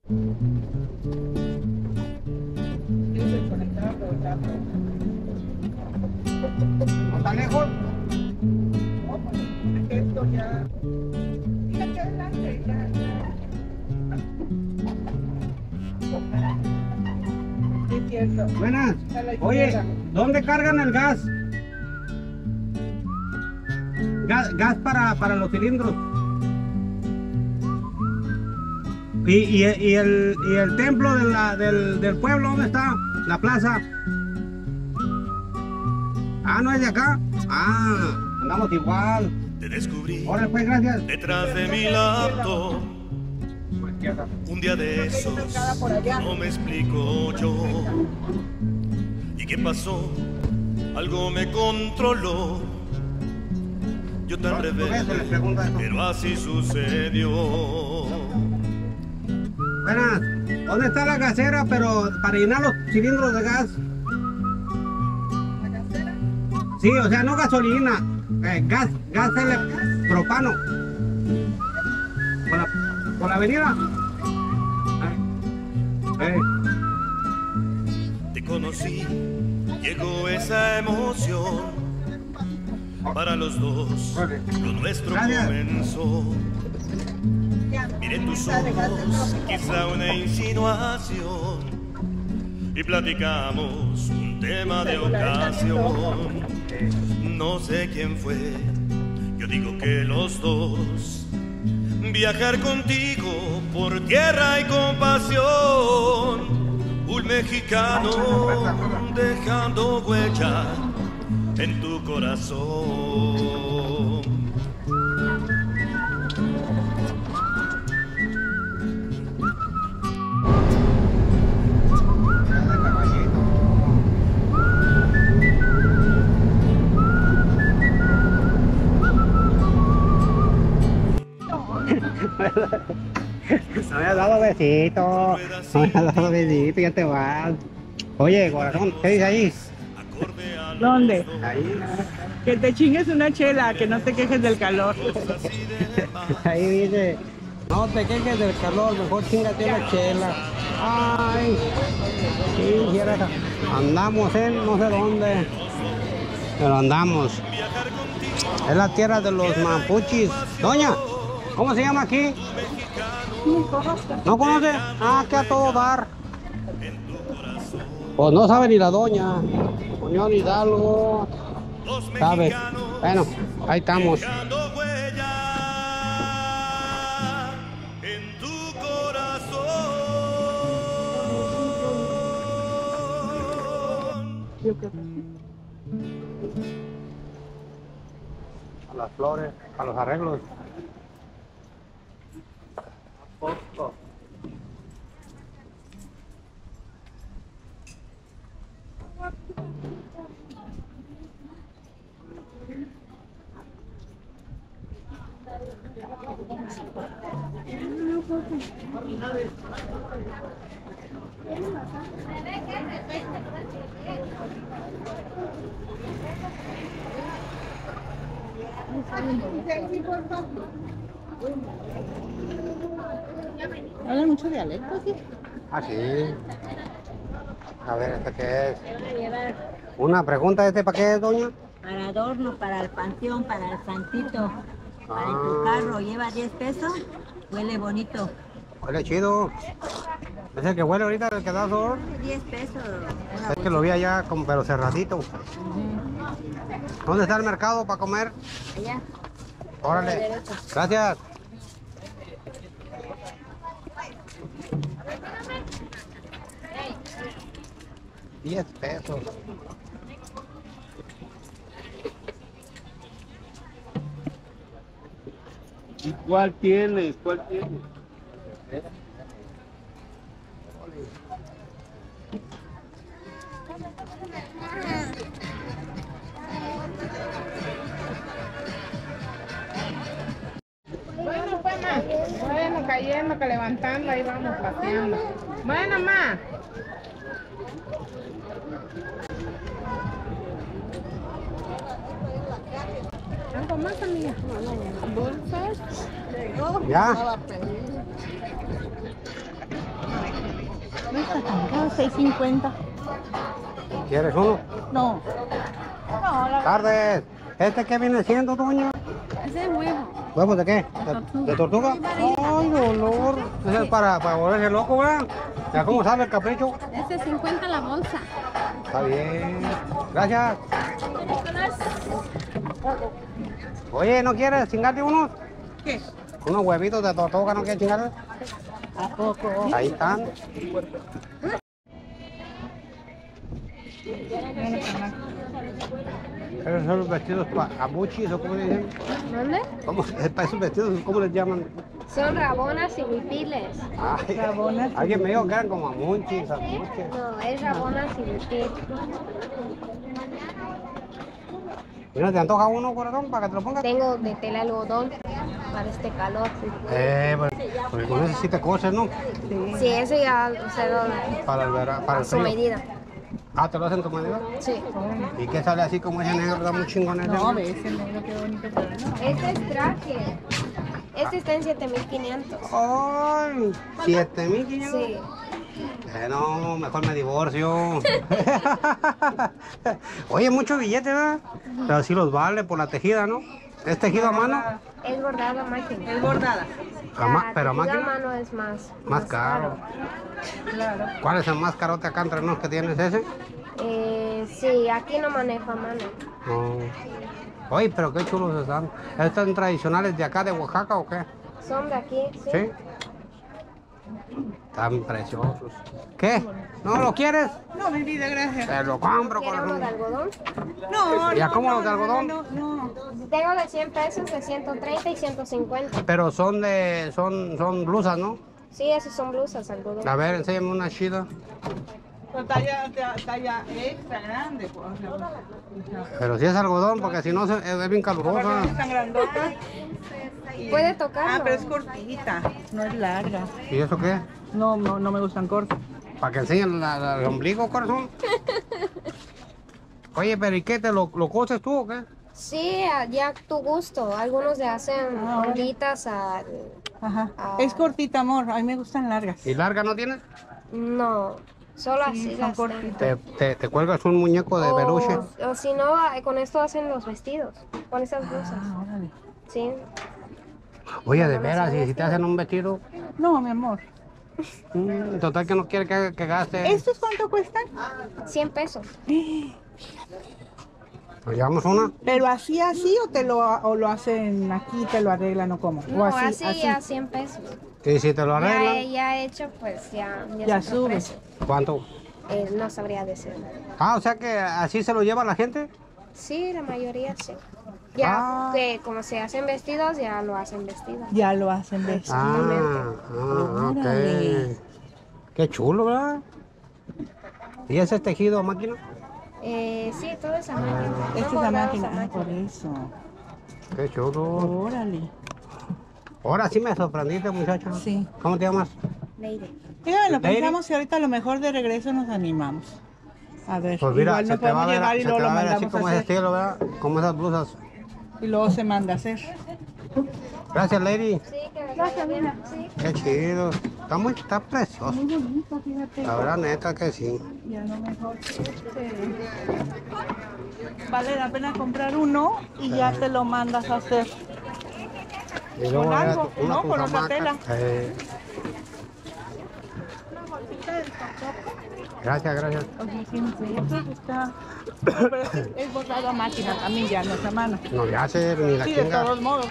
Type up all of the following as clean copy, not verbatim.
¿No está lejos? Esto ya. Y aquí adelante, ya. Sí, es cierto. Buenas. A la Oye, izquierda. ¿dónde cargan el gas? Gas para los cilindros. ¿Y el templo del pueblo, dónde está? La plaza. Ah, ¿no es de acá? Ah, andamos igual. Te descubrí Órale, pues, gracias. detrás de mi laptop. Por izquierda. Un día de esos no me explico yo. ¿Y qué pasó? Algo me controló. Yo tan Se les rebelde, pregunta eso. pero así sucedió. Buenas. ¿Dónde está la gasera, pero para llenar los cilindros de gas? Sí, o sea, no gasolina, gas propano. ¿Por la avenida? Te conocí, llegó esa emoción. Para los dos, lo nuestro Gracias. comenzó. Miré tus ojos, quizá una insinuación. Y platicamos un tema de ocasión. No sé quién fue, yo digo que los dos. Viajar contigo por tierra y compasión. Un mexicano dejando huella en tu corazón. No me has dado besito, no me has dado besito, ya te vas. Oye, corazón, ¿qué dice ahí? ¿Dónde? Ahí, Que te chingues una chela, que no te quejes del calor. ahí dice, no te quejes del calor, mejor chingate una chela. Ay, sí, cierra. Andamos en no sé dónde, pero andamos. Es la tierra de los mapuchis. Doña, ¿cómo se llama aquí? ¿No conoce? Ah, que a todo dar. Pues no sabe ni la doña. Unión Hidalgo. Sabe. Bueno, ahí estamos. Dejando huella en tu corazón. A las flores, a los arreglos. Habla mucho dialecto, sí. Ah, sí. A ver, ¿este qué es? Te va a llevar Una pregunta, ¿este para qué es, doña? para adorno, para el panteón, para el santito, para en tu Ah. carro. Lleva 10 pesos, huele bonito. Huele chido. Es el que huele ahorita, el que da sabor. 10 pesos. una Es que lo vi allá, como, pero cerradito. ¿Dónde está el mercado para comer? bolsilla. Allá. Órale. Gracias. $10. ¿Y cuál tienes? ¿Cuál tienes? Bueno, pues, ma. Bueno, cayendo, que levantando, ahí vamos paseando. Bueno, ma. ¿Algo más, amiga? ¿Bolsas? ¿Ya? No está tan caro, 6.50. ¿Quieres uno? No. No, la Tardes. ¿Este qué viene siendo, doña? ese es huevo. ¿Huevos de qué? ¿De tortuga? Ay, dolor. Ese es para volverse loco, ¿verdad? ¿Ya cómo sabe el capricho? Ese es 50 la bolsa. Está bien. Gracias. Oye, ¿no quieres chingarte unos? ¿Qué? Unos huevitos de tortuga, ¿no quieres chingarte? ¿A poco? Ahí están. Esos son los vestidos abuchis, ¿o cómo le dicen? ¿Dónde? ¿Cómo? Esos vestidos, ¿cómo les llaman? Son rabonas y huipiles. Ay, Rabonas. alguien me dijo que eran como amuchis, abuchis. No, es rabonas y huipiles. ¿Y no te antoja uno, corazón, para que te lo pongas? Tengo de tela algodón para este calor. Porque con eso sí te coces, ¿no? Sí, ese ya se lo Para el verano, para a el su frío. medida. Ah, ¿te lo hacen tu medida? Sí. ¿Y qué sale así como ese negro? Está muy chingón ese. No, ve ese negro, qué bonito, pero no. Este es traje. Este está en 7.500. ¡Ay! 7.500. Sí. No, mejor me divorcio. Oye, mucho billete, ¿verdad? Pero sí los vale por la tejida, ¿no? ¿Es tejido a mano? Es bordado a máquina. Es bordada. Pero a tejido máquina. mano es Más caro. Claro. ¿Cuál es el más carote acá entre nos que tienes ese? Sí, aquí no manejo a mano. No. Oye, pero qué chulos están. ¿Están tradicionales de acá, de Oaxaca o qué? Son de aquí, sí. ¿Sí? Están preciosos. ¿Qué? ¿No lo quieres? No, mi vida, gracias. Te lo compro, ¿Quiere uno de corazón. algodón? No, ¿Y a cómo los de algodón? No. Tengo de 100 pesos, de 130 y 150. Pero son blusas, ¿no? Sí, esos son blusas algodón. A ver, enséñame una chida. Talla extra grande, pues. Pero si es algodón, porque si no es bien calurosa. tan grandota. Puede tocarlo. Ah, pero es cortita, no es larga. ¿Y eso qué? No me gustan cortos. ¿Para que enseñen el ombligo, corazón? Oye, pero ¿y qué? ¿Te lo coses tú o qué? Sí, ya a tu gusto. Algunos le hacen onditas al... Ajá. Ah. Es cortita, amor. A mí me gustan largas. ¿Y larga no tienes? No, solo así son las cortitas. Te cuelgas un muñeco de peluche. O si no, con esto hacen los vestidos, con esas blusas. Ah, órale. Sí. Oye, de veras, y si te hacen un vestido, No, mi amor. total que no quiere que gaste. ¿Estos cuánto cuestan? 100 pesos. ¿Nos llevamos una? ¿Pero así o lo hacen aquí, te lo arreglan o cómo? No, O así ya 100 pesos. Y si te lo arreglan, Ya hecho, pues ya Ya es otro sube. precio. ¿cuánto? No sabría decir. Ah, o sea que así se lo lleva la gente. Sí, la mayoría sí. Ya Ah. que como se hacen vestidos, ya lo hacen vestidos. Ya lo hacen de eso. Ok. Órale. Qué chulo, ¿verdad? ¿Y ese es tejido a máquina? Sí, todo es a máquina. Esta es Son la bordados máquina. a Ah, por eso. Qué chulo. Órale. Ahora sí me sorprendiste, muchacha. Sí. ¿Cómo te llamas? Lady. Dígame, lo Lady. pensamos y ahorita a lo mejor de regreso nos animamos. A ver, Pues mira, igual se nos te va a podemos ver, llevar y se te luego lo va a ver así mandamos a como ese hacer. estilo, ¿verdad? Como esas blusas. Y luego se manda a hacer. Gracias, lady. Sí, que gracias, mira. Sí. Qué chido. Está precioso. Muy bonito, fíjate. La verdad, neta que sí. Ya no mejor. Vale la pena comprar uno y ya te lo mandas a hacer. Y luego Con era algo, una ¿no? con Con otra hamaca. tela. Gracias. Oye, sí, está. Pero es bordado a máquina también, ya no es a mano. No le hace ni la Sí, de chinga. todos modos.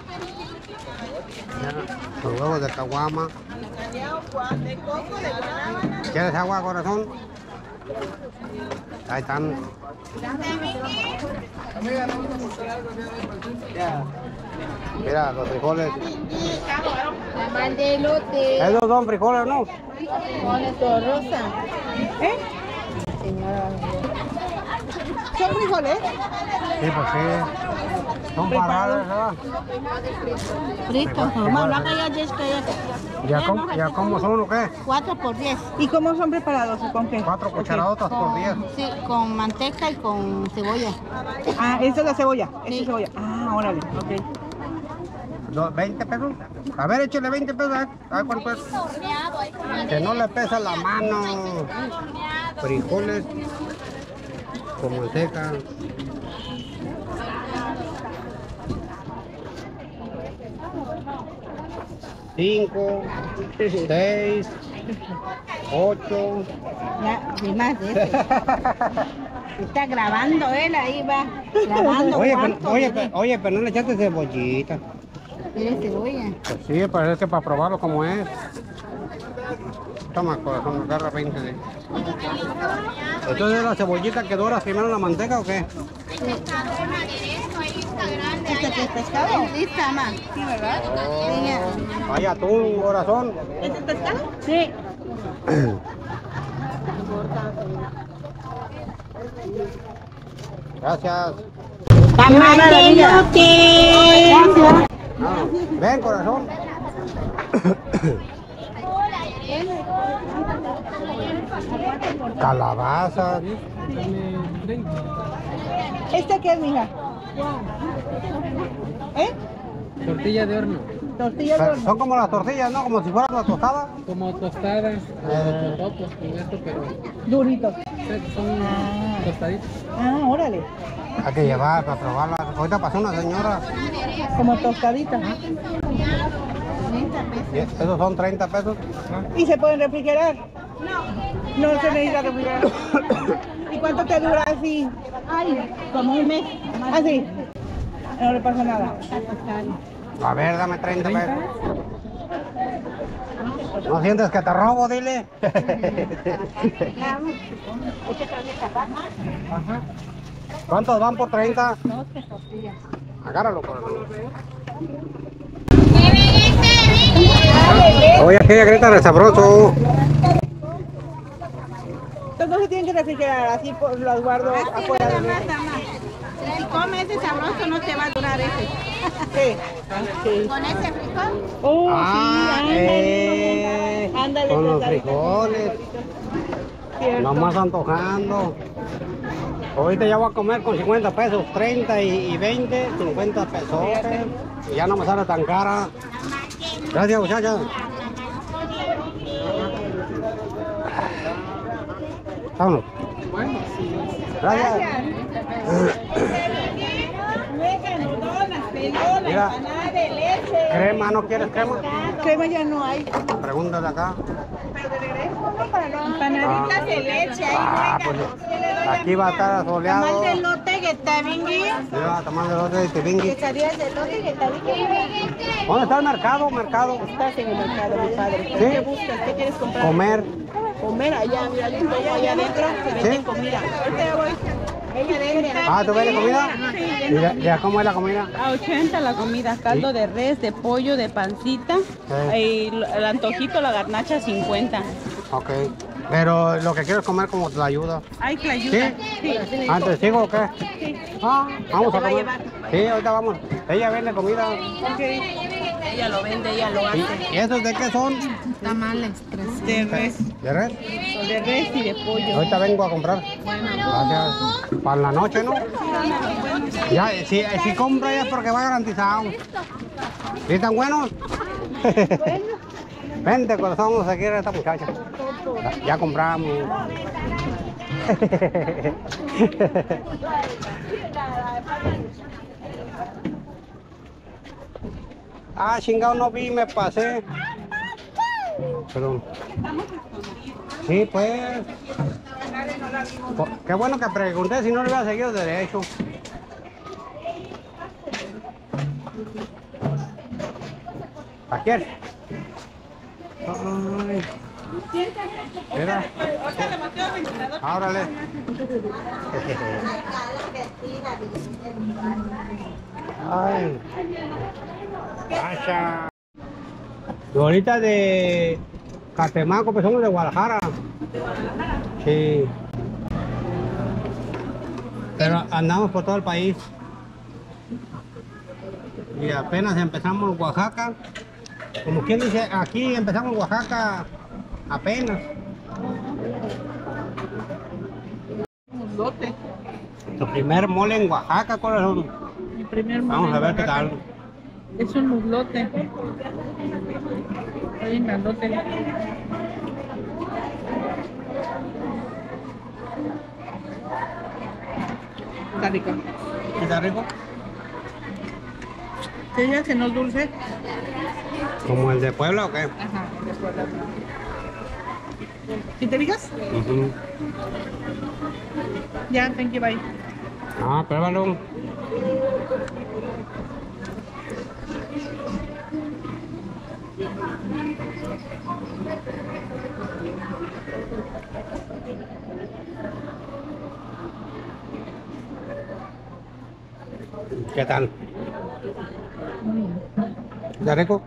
Los huevos de caguama. ¿Quieres agua, corazón? Ahí están. Mira, los frijoles. La de elote. Esos son frijoles, ¿no? Con esto rosa. ¿Eh? ¿Son frijoles? Sí, pues sí. Son paradas, ¿verdad? Fritos. ¿Ya cómo son o qué? 4 por 10. ¿Y cómo son preparados? ¿Y con qué? 4 cucharadotas por 10. Sí, con manteca y con cebolla. Ah, esa es la cebolla. Esa Sí. es cebolla. Ah, órale, ok. 20 pesos. A ver, échale 20 pesos. A ver cuánto es. Que no le pesa la mano. Frijoles con manteca. Cinco, 6, 8. Ya, y más de eso. Está grabando él, ahí va. Grabando. Oye, pero no le echaste cebollita. ¿Quieres cebolla? Pues sí, parece que para probarlo como es. Toma, corazón, agarra 20 de. Entonces, ¿la cebollita que dora primero en la manteca o qué? ¿Este que es pescado? Es lista, mamá. Sí, ¿verdad? Oh, hay atún, corazón. ¿Este es pescado? Sí. Gracias. ¡Tamatelote! Ah, ven, corazón. Calabaza. ¿Este qué es, mija? ¿Eh? Tortilla de horno, Tortilla de horno. Son como las tortillas, ¿no? Como si fueran una tostada. como tostadas, totopos con esto, pero Duritos. son tostaditos. Ah, órale. Hay que llevar para probarlas. Ahorita pasó una señora. Como tostaditas. Esos son 30 pesos. ¿Y se pueden refrigerar? No. No se necesita refrigerar. ¿Y cuánto te dura así? Ay, como un mes. Así. No le pasa nada. A ver, dame 30 pesos. ¿No sientes que te robo, dile? ¿Cuántos van por 30? Agárralo, corazón. Oye, aquella grita de sabroso. Entonces no se tienen que refrigerar, así los guardo afuera de mí. Si comes ese sabroso no te va a durar ese. ¿Qué? Sí. ¿Con ese frijol? Oh, Ah, sí, ándale. con los ándale. frijoles. Cierto. Nomás antojando. Ahorita ya voy a comer con 50 pesos, 30 y 20, 50 pesos. Y ya no me sale tan cara. Gracias, muchachos. Vámonos. Gracias. Mira, crema, ¿no quieres crema? Crema ya no hay. Pregúntale acá. Pero de regreso, ¿no? Para no. Empanaditas de leche. Ah, pues aquí va a estar soleado. Tamal de lote que está bien. Mira, tamal de lote de Tibingui. Quesadillas de lote que está bien. ¿Dónde está el mercado? Estás en el mercado, mi padre. Sí. ¿Qué buscas? ¿Qué quieres comprar? Comer. Comer allá, mira, listo, allá adentro se vende ¿Sí? comida. Ahorita ya voy. Ella vende. Ah, ¿tú ves la comida? ¿Y ya cómo es la comida? A 80 la comida, caldo de res, de pollo, de pancita, y el antojito, la garnacha 50. Ok. Pero lo que quiero es comer como te ayuda. Ay, que la ayuda. ¿Sí? ¿Antes sigo o qué? Ah, vamos a comer. Sí, ahorita vamos. Ella vende comida. Ella lo vende, ella lo hace. ¿Y esos de qué son? Tamales, De res, ¿De red? de res y de pollo. Ahorita vengo a comprar. Gracias. Para la noche, ¿no? Ya, si compra ya es porque va garantizado. ¿Sí están buenos? Vente, corazón, vamos a seguir a esta muchacha. Ya compramos. Ah, chingado, no vi, me pasé. Perdón. Sí, pues. Qué bueno que pregunté, si no le hubiera seguido derecho. Aquí es. Ay. Mira. Árale. Ay. Cacha. Y ahorita de Catemaco, pues somos de Guadalajara. Sí. Pero andamos por todo el país. Y apenas empezamos en Oaxaca. Como quien dice, aquí empezamos en Oaxaca apenas. Tu primer mole en Oaxaca, corazón. Mi primer Vamos a ver qué tal. Es un muslote. Está bien grandote. Está rico. ¿Está rico? ¿Te digas que no es dulce? ¿Como el de Puebla o qué? Ajá, después la... ¿Sí te fijas? Ujú. Ya, thank you, bye. Ah, pruébalo. ¿Qué tal? ¿Está rico?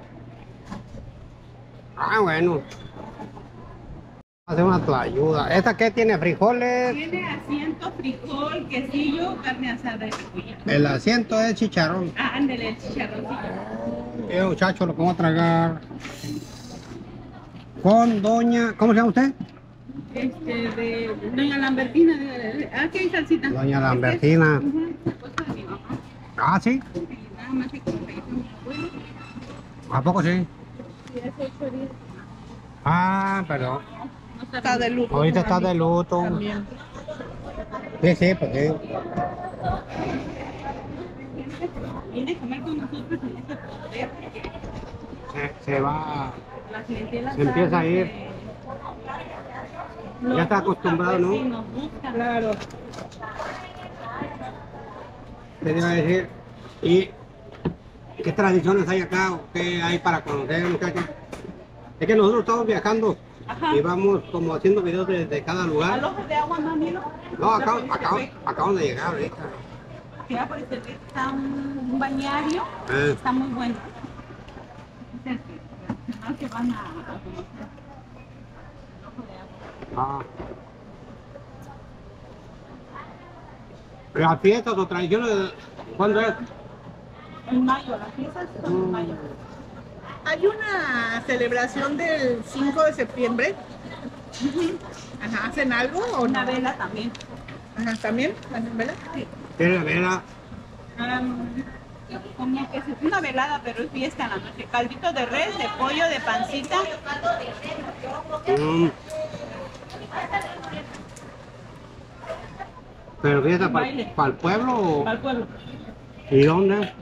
Ah, bueno. Hace una tlayuda. ¿Esta qué tiene? ¿Frijoles? Tiene asiento, frijol, quesillo, carne asada y cebolla. El asiento es chicharrón. Ah, ándale, el chicharroncito. Muchacho, lo que voy a tragar. Con doña... ¿Cómo se llama usted? De doña Lambertina. Aquí hay salsita. Doña Lambertina. Ujú, esposa de mi mamá. Ah, sí. Y nada más que como falleció mi abuelo. ¿A poco sí? Y hace 8 días. Ah, perdón. No Está de luto. Ahorita está de luto. También. Sí, sí, pues sí. Viene a comer con nosotros en este poder porque Se va... la clientela Se empieza a ir. nos Ya está busca, acostumbrado, pues, ¿no? Sí, nos busca. Claro. ¿Qué te iba a decir? ¿Y qué tradiciones hay acá o qué hay para conocer, muchachos? Es que nosotros estamos viajando Ajá. y vamos como haciendo videos de cada Al lugar. ojo de agua, no, Nilo. No, acabamos de llegar ahorita. Ya por este está un bañario. Está muy bueno. Es el personal que van a conocer. El ojo de agua. Ah. Las fiestas o tradiciones, ¿cuándo es? En mayo, las fiestas son en mayo. Hay una celebración del 5 de septiembre. Ajá, ¿hacen algo o Una no? vela también. Ajá, ¿también? ¿Hacen vela? Sí. ¿Qué es la vela? Como que es una velada, pero es fiesta en la noche. Caldito de res, de pollo, de pancita. ¿Pero fiesta para Baile. el pueblo o...? Para el pueblo. ¿Y dónde? Aquí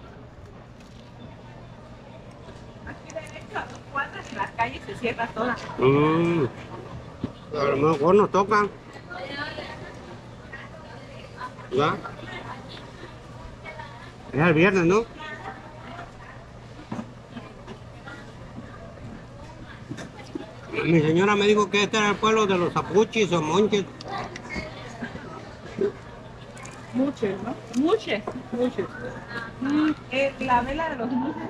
derecho a 2 cuadras en la calle se cierra toda. A lo mejor nos toca. ¿Ya? Es el viernes, ¿no? Mi señora me dijo que este era el pueblo de los apuchis o monches. Muchos, ¿no? Muches. Muchos. La vela de los muches.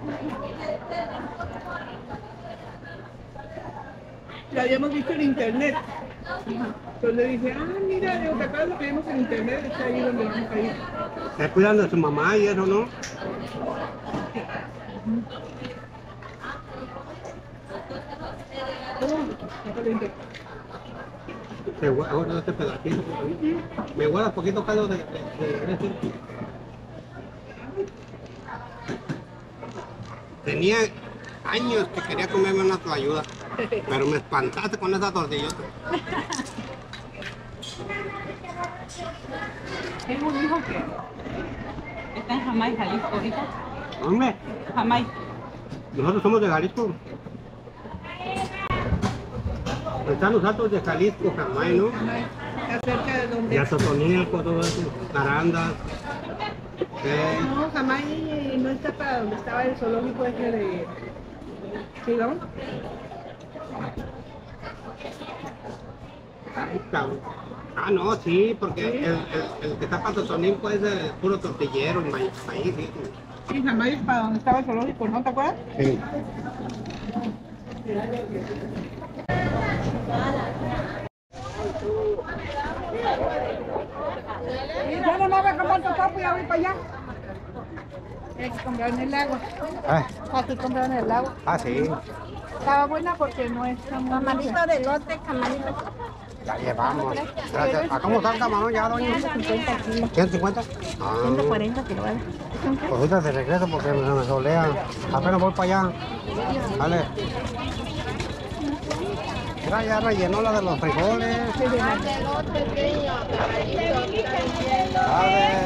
Lo habíamos visto en internet. Entonces le dije, mira, de acá lo que vimos en internet, está ahí donde vamos a ir. Está cuidando de su mamá y eso, ¿no? Está caliente. Se guarda este pedacito. Me guarda poquito caldo de este. Tenía años que quería comerme una tlayuda, pero me espantaste con esa tortillota. Tengo un hijo que está en Jamay, Jalisco ahorita. Hombre, Jamay. nosotros somos de Jalisco. Están los altos de Jalisco, Jamay, ¿no? Acerca de donde... Y a Totonilco, todo eso, Arandas. No, jamás no está para donde estaba el zoológico ese de... ¿Sí, vamos? Ah, no, sí, porque el que está para Totonilco es el puro tortillero, el maíz, sí. Sí, jamás es para donde estaba el zoológico, ¿no te acuerdas? Sí. Ya no me voy a comprar tu papo y ya voy para allá. Hay que comprar en el agua. Aquí compraron el agua. Ah, sí. Estaba buena porque no es tan Camarito de lote, camarito. Ya llevamos. Gracias. ¿A cómo está el camarón ya, doña? 150 kilos. 150. Ah. 140 kilos, ¿vale? Pues ahorita de regreso porque se me solea. Apenas voy para allá. Vale. Mira, ya rellenó la de los frijoles. Vale.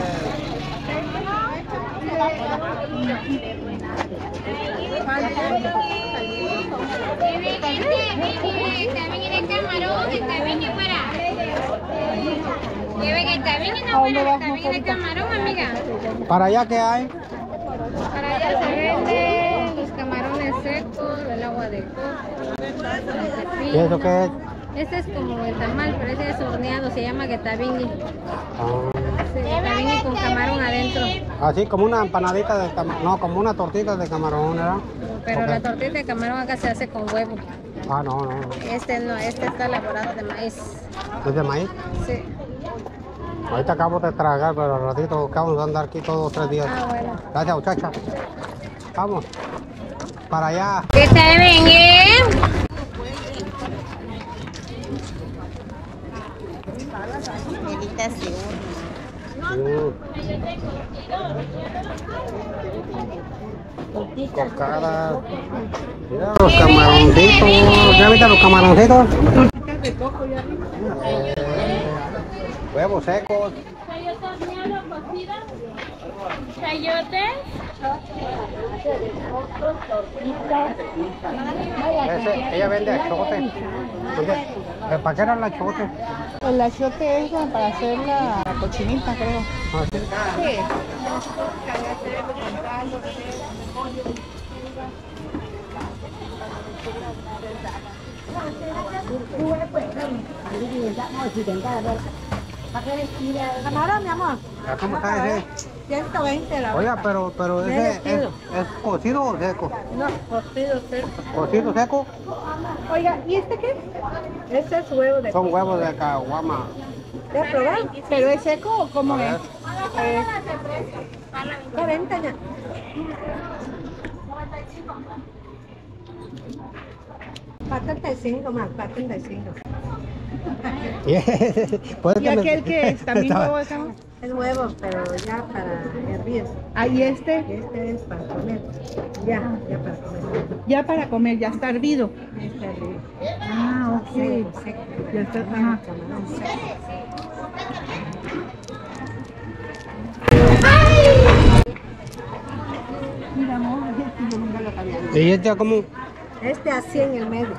También el camarón, amiga. ¿Para allá qué hay? Para allá se venden los camarones secos, el agua de coco. ¿Y eso qué es? Este es como el tamal, pero ese es horneado, se llama guetabingui. Ah. Sí, guetabingui con camarón adentro. Así como una empanadita de camarón, no, como una tortita de camarón, ¿verdad? Pero Ok. la tortilla de camarón acá se hace con huevo. Ah, no, no. Este no, este está elaborado de maíz. ¿Es de maíz? Sí. Ahorita acabo de tragar, pero al ratito acabo de andar aquí todos 3 días. Ah, bueno. Gracias, muchacha. Vamos. Para allá. Guetabingui. Cocadas. Mira los camaroncitos. ¿Ya viste los camaroncitos? Huevos secos. Ella vende achote. ¿Para qué era el achote? El achiote es para hacer la cochinita, creo. Ah, ¿sí? Camarón, mi amor. ¿Cómo está ese? 120 la Oiga, pero ese es cocido o seco. No, cocido seco. ¿Cocido seco? Oiga, ¿y este qué? Este es huevo de... Son huevos de caguama. ¿Voy a probar? ¿Pero es seco o cómo A es? ver. 40 ya. Para 35 más, para 35. Puede ¿Y que me- aquel que es? ¿También Estaba- huevo esa? Es huevo, pero ya para hervir. Ah, ¿y este? Este es para comer. Ya para comer. Ya para comer, ya está hervido. Está hervido. Ah, ok. Seco, seco. Ya está, ajá. Camarón seco. Mira, amor, yo nunca lo sabía. ¿Y este cómo? Este así en el medio.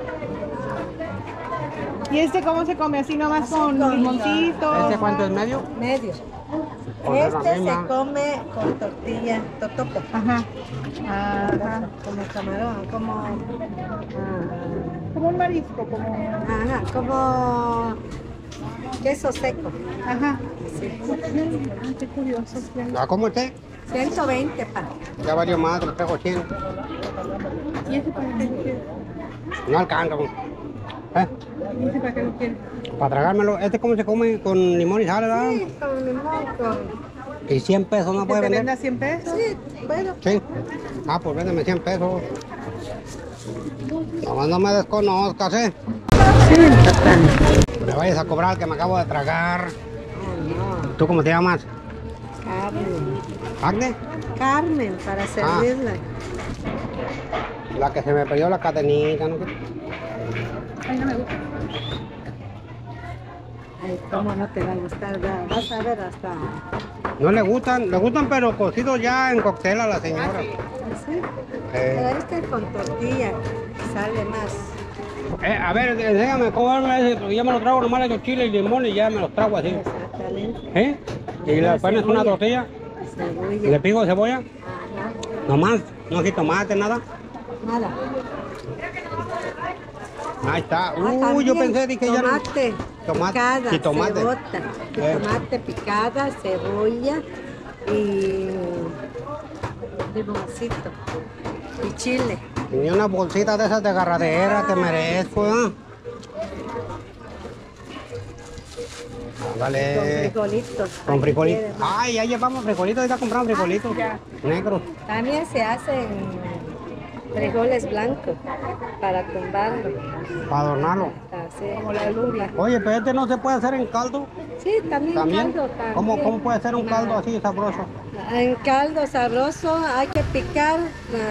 ¿Y este cómo se come? ¿Así nomás con con limoncito? ¿Este cuánto es medio? Medio. Pues es la Este se misma. come con tortilla, totopo. Ajá. Ajá. Como camarón, como... Como un marisco, como... Ajá, como queso seco. Ajá. Sí. Ah, qué curioso. ¿La cómo usted? 120 pa. Ya valió más, lo traigo 100. ¿Y ese para qué lo quiere? No alcanza. Pues. ¿Y ese para qué lo quiere? Para tragármelo. ¿Este cómo se come? Con limón y sal, ¿verdad? Sí, con limón, con... ¿Y 100 pesos no ¿Que puede te vender? venda 100 pesos? Sí, bueno. Sí. Ah, pues véndeme 100 pesos. Nomás no me desconozcas, ¿eh? Me vayas a cobrar que me acabo de tragar. ¿Tú cómo te llamas? Carmen. ¿Agnes? Carmen, para servirla. La que se me perdió la cadenita, ¿no? Ay, no me gusta. Ay, cómo no te va a gustar, vas a ver hasta... No le gustan pero cocidos ya en cóctel a la señora. ¿Sí? Pero este con tortilla sale más. A ver, enséñame cómo ese, porque yo me lo trago nomás le echo chile y limón y ya me los trago así. Exactamente. ¿Eh? Y le pones una tortilla, Cebolla. le pico cebolla, Ajá. nomás, no hay tomate, nada. Nada. Ahí está. Yo También pensé, dije ya no. tomate, Tomate, picada, sí, tomate. cebota, tomate picada, cebolla y limoncito y chile. Ni una bolsita de esas de agarradera, te merezco, ¿eh? Con Vale. frijolitos. Con frijolitos. si quieren. Ay, ya llevamos frijolitos, ahorita compramos frijolitos. Ya. Negros. También se hacen frijoles blancos para tumbarlo. Para adornarlo. Así, como la lula. Oye, pero este no se puede hacer en caldo. Sí, también caldo. También. ¿Cómo puede ser un caldo así sabroso? En caldo sabroso hay que picar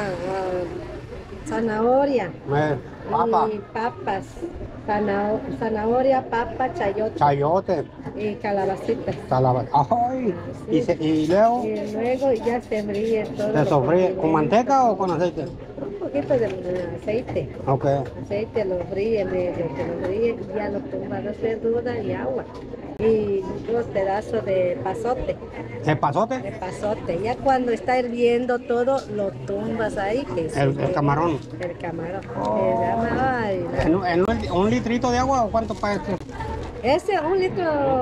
zanahoria. Papa. Y papas. Zanahoria, papa, chayote. Chayote. Y calabacitas. Ay. Sí. Y luego. Y luego ya se fríe todo. ¿Se sofríe con manteca o con aceite? Un poquito de aceite. Ok. Aceite lo fríe, medio que lo fríe y ya lo tumba dos verduras y agua. Y unos pedazos de pasote. ¿El pasote? De pasote. Ya cuando está hirviendo todo, lo tumbas ahí. Que El camarón. El camarón. Ay, ¿En un litrito de agua o cuánto para esto? ese 1 litro.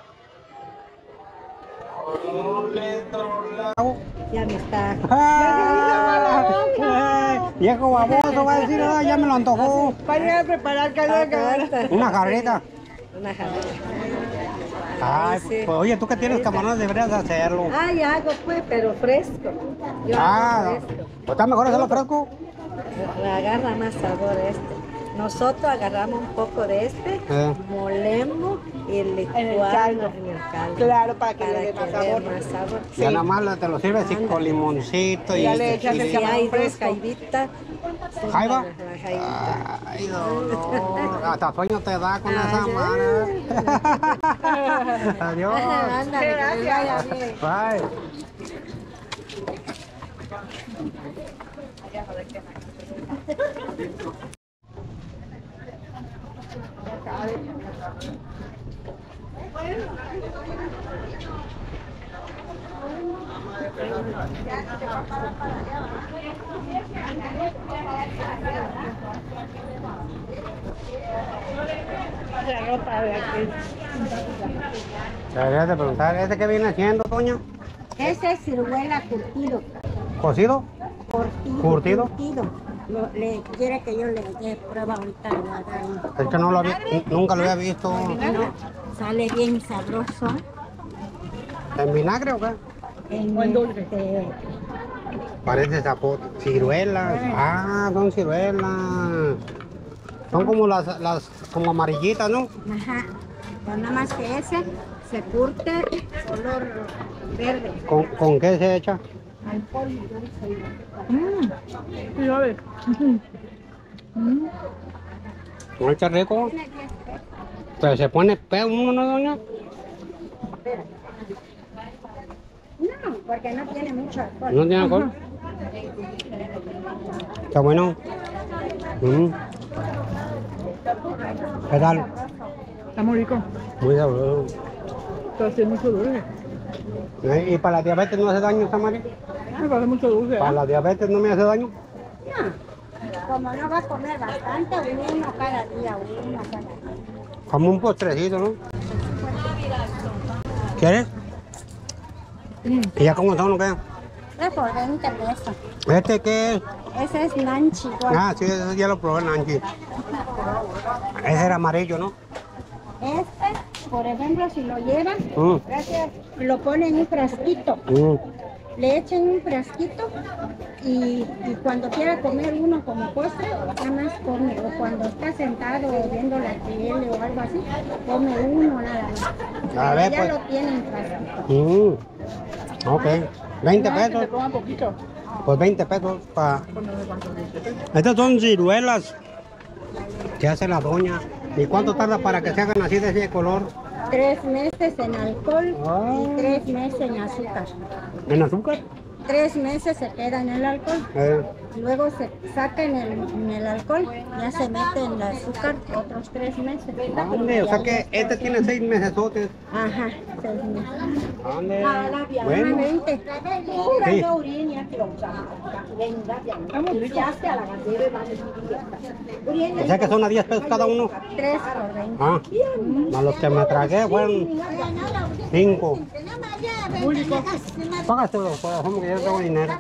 Ya me está. Viejo baboso va a decir, ya me lo antojó. Vaya a preparar caldo de camarón. Una jarrita. Una jarrita. Ay, Sí. pues, oye, tú que tienes camarones deberías hacerlo. Ay, hago pues, pero fresco. Yo hago fresco. ¿Pues está mejor hacerlo fresco? Agarra más sabor este. Nosotros agarramos un poco de este, molemos y licuamos en el caldo. Claro, para que le dé más sabor. Más sabor. Ya nada más te lo sirves así con limoncito y ya le echas el Y hay camarón dos fresco. jaibitas. ¿Jaiba? La jaibita. Ay, dolor. Hasta sueño te da con esa mano. Adiós. Ándale, que le vaya bien. Bye. Deberías de preguntar, ¿ese qué viene haciendo, doña? Ese es ciruela curtido. ¿Cocido? Curtido. Le quiere que yo le dé prueba ahorita. Le voy a dar Es que no lo había, nunca lo había visto. no, sale bien sabroso. ¿En vinagre o qué? En dulce. Parece zapote. Ciruelas. Ah, son ciruelas. Son como las como amarillitas, ¿no? Ajá. Pero nada más que ese se curte color verde. ¿Con qué se echa? Sí, a ver. ¿No echa rico? Pero se pone feo uno, ¿no, doña? No, porque no tiene mucho alcohol. ¿No tiene alcohol? Está bueno. ¿Qué tal? Está muy rico. Muy sabroso. Pero sí, mucho dulce. ¿Y para la diabetes no hace daño esta María? Me parece mucho dulce. ¿Para la diabetes no me hace daño? No, como no va a comer bastante, uno cada día, uno cada día. Como un postrecito, ¿no? ¿Quieres? ¿Y ya cómo son o qué? Es por 20 pesos. ¿Este qué es? Ese es nanchi. Ah, sí, ese ya lo probé, Nanchi. Ese era amarillo, ¿no? Este, por ejemplo, si lo llevan, lo ponen en un frasquito. Le echan un frasquito y cuando quiera comer uno como postre, nada más come. O cuando está sentado viendo la tele o algo así, come uno nada más. A ver, ya pues. lo tienen en frasquito. Ok. 20 Se pesos. toma poquito. Pues 20 pesos para... Estas son ciruelas que hace la doña. ¿Y cuánto tarda para que se hagan así de ese color? 3 meses en alcohol y 3 meses en azúcar. ¿En azúcar? 3 meses se queda en el alcohol. Luego se saca en el alcohol, ya se mete en el azúcar otros 3 meses. ¿Dónde? O sea que este tiene 6 mesesotes. Ajá, 6 meses. ¿Dónde? Bueno. Sí. O sea que son a 10 pesos cada uno. 3 por 20. Ah, más los que me tragué fueron 5. Págaselo, pues, hombre, que yo tengo dinero.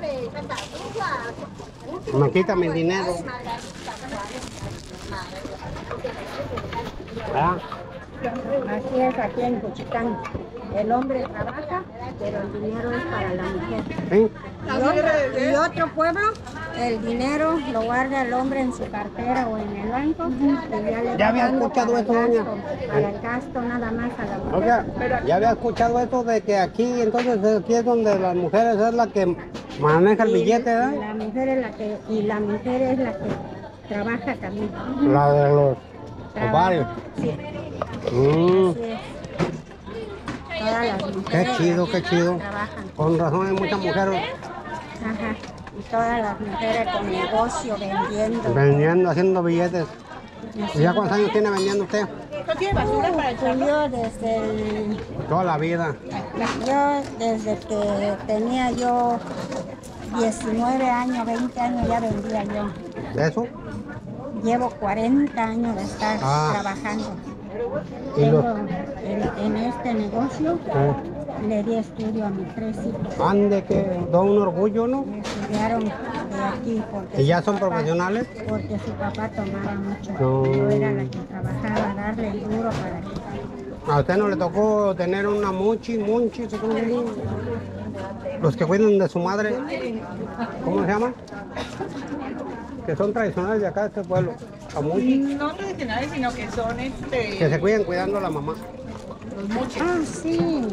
Me quita mi dinero. Ah, Así es aquí en Juchitán. El hombre trabaja, pero el dinero es para la mujer. ¿Sí? Y otro pueblo, el dinero lo guarda el hombre en su cartera o en el banco. Y ¿Ya había escuchado eso, doña? Para el gasto nada más a la mujer. Oiga, ya había escuchado esto de que aquí, entonces aquí es donde las mujeres es la que maneja el billete, ¿verdad? La mujer es la mujer es la que trabaja también. La de los ovarios. Sí. Mm, Así es. Todas las mujeres qué chido, qué chido. trabajan. Con razón hay muchas mujeres Ajá. Y todas las mujeres con negocio, vendiendo. vendiendo, haciendo billetes. ¿Y ya cuántos años tiene vendiendo usted? ¿No tiene basura para Pues echarlo? yo Toda la vida. desde que tenía yo 19 años, 20 años ya vendía yo. ¿De eso? Llevo 40 años de estar trabajando. ¿Y los? En este negocio le di estudio a mis 3 hijos. Ande, que da un orgullo, ¿no? Estudiaron de aquí porque ¿Y ya su son papá- profesionales? Porque su papá tomaba mucho. No. Yo era la que trabajaba, darle el duro para que... ¿A usted no le tocó tener una monchi, ¿se cómo se llama? Los que cuidan de su madre, ¿cómo se llaman? Que son tradicionales de acá de este pueblo. A monchi, No tradicionales, sino que son que se cuidan cuidando a la mamá. los moches. Ah, sí.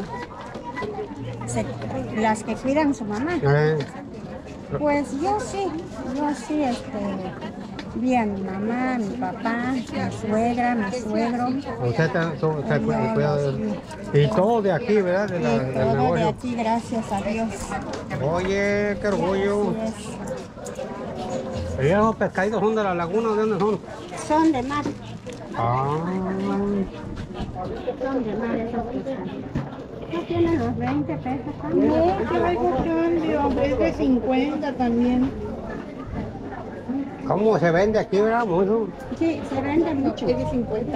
Las que cuidan su mamá. Pues yo sí, vi a mi mamá, mi papá, mi suegra, mi suegro. Usted se cuida de... Y todo de aquí, ¿verdad? Y Del todo de negocio. aquí, gracias a Dios. Oye, qué orgullo. Así ¿Y esos pescaditos son de la laguna o de dónde son? es. Son de mar, Ah, son de mar esos pescados. ¿No tienen los 20 pesos también? No, que algo cambio, es de 50 también. ¿cómo se vende aquí, verdad? Mucho. Sí, se vende mucho. Es de 50.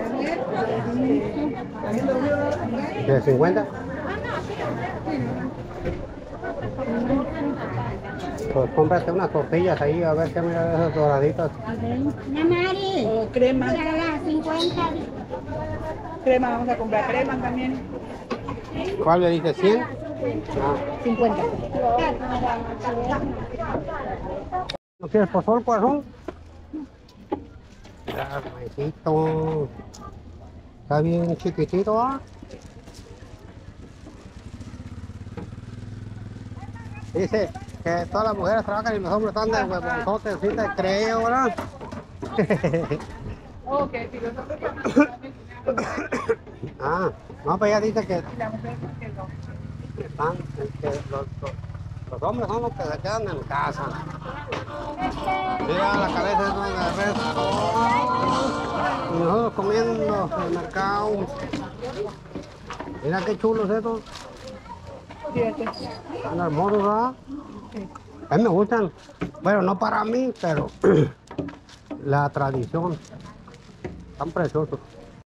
¿De 50? Pues cómprate unas tortillas ahí, a ver qué mira esas doraditas. Namari, O crema. 50. Crema, vamos a comprar crema también. ¿Cuál le dice? ¿100? 50. ¿No quieres pozol, corazón? Mira, maicito. Está bien chiquitito, ¿ah? Dice que todas las mujeres trabajan y los hombres están de huevonzotes, sí te creo, ¿verdad? Ok, si los hombres también. Ah, no, pues ella dice que La mujer que no. están, que los hombres son los que se quedan en casa. Mira la cabeza de res. Y nosotros comiendo en el mercado. Mira qué chulos estos. Fíjate. Están hermosos, ¿verdad? A mí me gustan. Bueno, no para mí, pero la tradición. Están preciosos.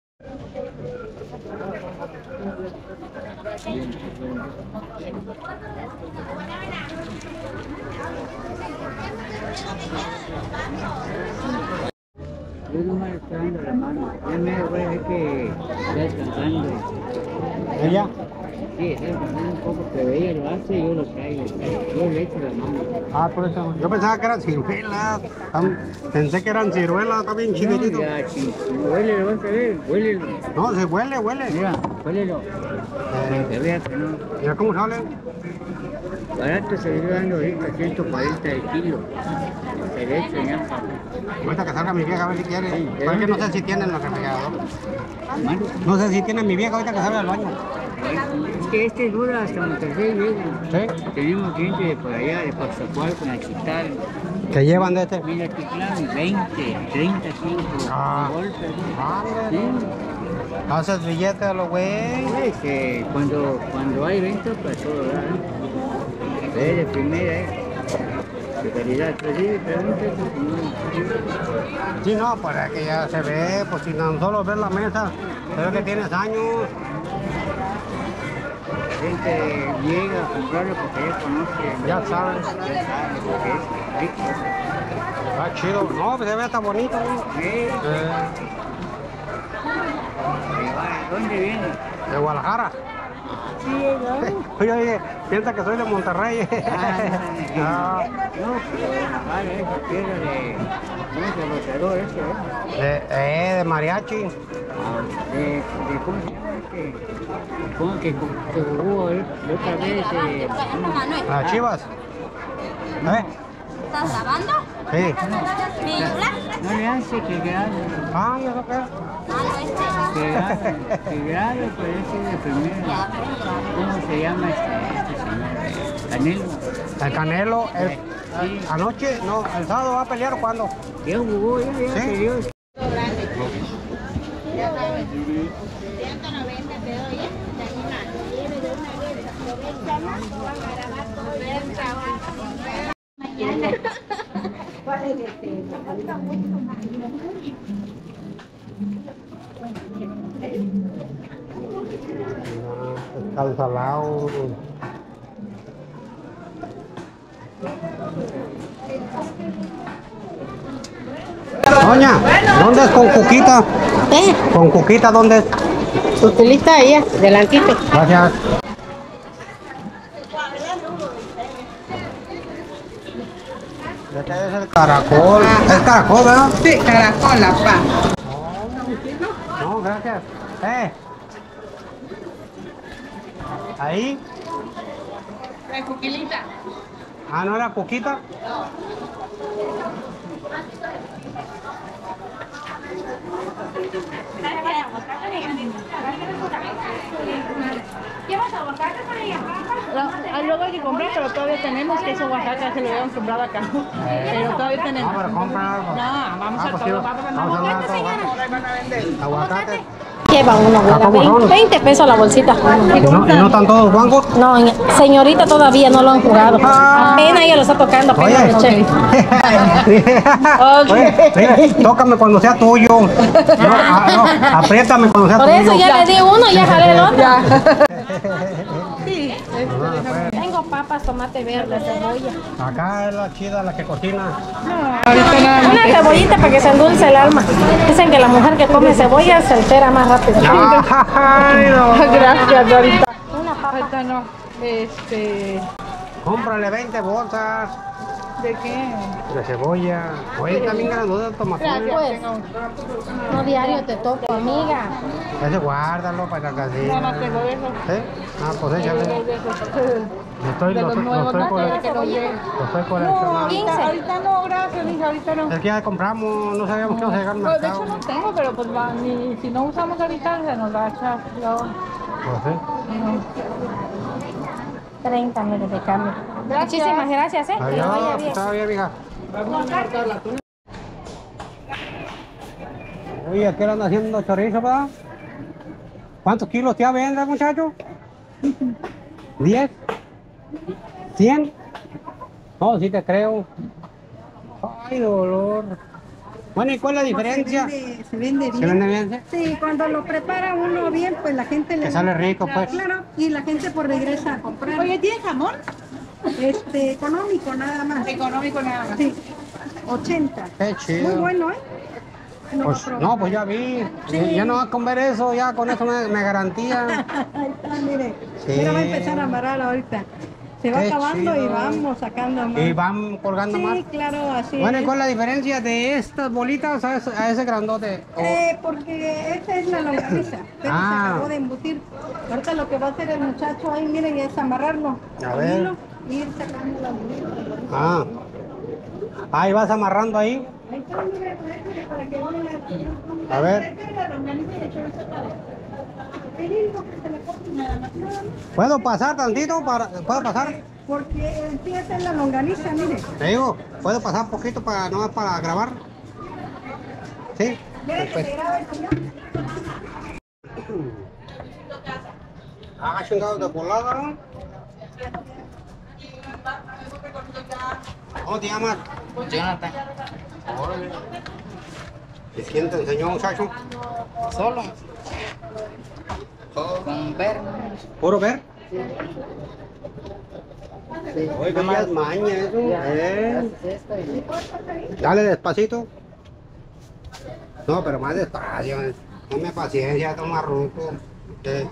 Yo nomás estoy dando la mano. Ya me voy a ver que está descansando. ¿Ella? Sí, está descansando un poco, pero ella lo hace y yo lo traigo. Yo le echo la mano. Ah, por eso. Yo pensaba que eran ciruelas. Pensé que eran ciruelas, está bien chiquititos. Ya, sí. Huele, lo vas a ver. Huélelo. No, se huele, huele. Mira, huélelo. Para que vea que no. Mira cómo sale. Barato se le está dando ahorita 140 el kilo. Derecho, ya. Ahorita que salga mi vieja a ver si quiere. Sí, Pero es que no sé si tienen la refrigerador. Mano. No sé si tiene mi vieja ahorita que salga del baño. Es que este dura hasta Monterrey, llega. ¿Sí? Tenemos gente de por allá, de Paxacualco, Nachital. Que llevan de este. Mira, Titlán, 20, 30 kilos Ah. por golpe. Ándale. Haces billetes a los güey. Pues, cuando hay eventos, pues todo da. Es de primera, de calidad. Pero sí, pregunta, pues, Sí, no, pues es que ya se ve, pues si tan solo ves la mesa, se ve que tienes años. la gente llega a comprarlo porque ya conoce. Ya sabes. Ya sabe porque es rico. Está chido. No, pues se ve hasta bonito, güey. Sí, Eh, se va dónde viene? ¿De Guadalajara? Sí, yo. Oye, oye, piensa que soy de Monterrey. No, vale, esa piedra de... ¿Cómo se llama? Rotador ese, De mariachi. ¿Cómo se llama este? ¿Cómo que jugó la otra vez? Las Chivas. ¿Estás grabando? Sí. ¿Mi celular? No le hace que grave. Ah, ¿y eso qué? Que grave, parece de primera. ¿Cómo se llama este señor? Canelo. El Canelo, Sí. anoche, no, el sábado va a pelear o cuándo. Ya jugó, ya ¿Sí? peleó. Ya sabes. 190 te doy, ¿eh? Te animas. Lleve de una vez. Aprovecha, ¿no? Van a grabar todo el trabajo. Mañana. ¿Cuál es este? Está el salado. Doña, ¿dónde es con Cuquita? ¿Con Cuquita dónde es? Utilista allá, delantito. Gracias. Este es el caracol. ¿Es caracol, verdad? Sí, caracol, la pa. No, gracias. Ahí. La cuquilita. Ah, ¿no era Cuquita? ¿Llevas aguacate para ella? Luego hay que comprar, pero todavía tenemos queso Oaxaca, se lo habíamos comprado acá. Pero todavía tenemos. No, pero compra algo. No, vamos a pues todo, sí, vamos a vamos a hablar de vender. aguacate. Lleva uno, ¿A cómo son? 20 pesos la bolsita. ¿Y no están todos blancos? No, señorita todavía no lo han jugado. Apenas ella lo está tocando, apenas Oye. lo eché. Oye, mira, tócame cuando sea tuyo. No, apriétame cuando sea Por tuyo. eso ya le di uno y ya jalé el otro. Sí, Tengo papas, tomate verde, cebolla. Acá es la chida, la que cocina. ahorita nada. Una cebollita para que se endulce el alma. Dicen que la mujer que come cebolla se altera más rápido. Ay, no. Gracias, ahorita. Una papa. Ahorita no. Cómprale 20 bolsas ¿De qué? de cebolla. Oye, también grandotas de tomatones. Pues, no diario te toco, amiga. Ese guárdalo para la casita. Nada más tengo eso. ¿Sí? Ah, pues échale. De los nuevos, no Lo estoy coleccionando. 15. Ahorita no, gracias, hija, ahorita no. Es que ya compramos, no sabíamos que íbamos a llegar al De mercado. hecho no tengo, pero pues ni si no usamos ahorita se nos va a echar luego. Pues sí. 30 mil de cambio. Muchísimas gracias, que le vaya Adiós, bien. está bien, hija. Oye, ¿qué le anda haciendo chorizo, pa? ¿Cuántos kilos te vende, muchacho? ¿10? ¿100? No, sí te creo. Ay, dolor. Bueno, ¿y cuál es la diferencia? Se vende bien. ¿Se vende bien? ¿Sí? Sí, cuando lo prepara uno bien, pues la gente le... Que sale rico, pues. Claro, y la gente pues regresa a comprar. Oye, ¿tiene jamón? Económico nada más. Económico nada más. Sí, 80. Qué chido. Muy bueno, ¿eh? Pues, no, pues ya vi. Sí. Ya no va a comer eso, ya con eso me garantía. Ahí está, mire. Sí. Mira, va a empezar a amarrar ahorita. Se va Qué acabando y chido. vamos sacando más. Y van colgando Sí, más. claro, así Bueno, ¿y es. cuál es la diferencia de estas bolitas a ese grandote? Porque esta es la longaniza. Pero Ah. se acabó de embutir. Ahorita lo que va a hacer el muchacho ahí, miren, es amarrarlo. A al ver. hilo y ir sacando la longaniza. Ah. Ahí vas amarrando ahí. Ahí está, mire, para que no le... A ver. La longaniza y el chorizo para... pedir lo que se le pone nada más. ¿Puedo pasar tantito? ¿Puedo pasar? Porque sí, esta es la longaniza, mire. Te digo, ¿puedo pasar un poquito para grabar? ¿Sí? ¿Quiere que Pues. se grabe, señor? Ah, chingados de volada, ¿no? ¿Cómo te llamas? Jonathan. Órale. ¿Y quién te enseñó, muchacho? Solo. Con ver. ¿Puro ver? Oye, qué Nomás. maña eso. Esto y... Dale despacito. No, pero más despacio. Dame paciencia, toma ruco. Okay.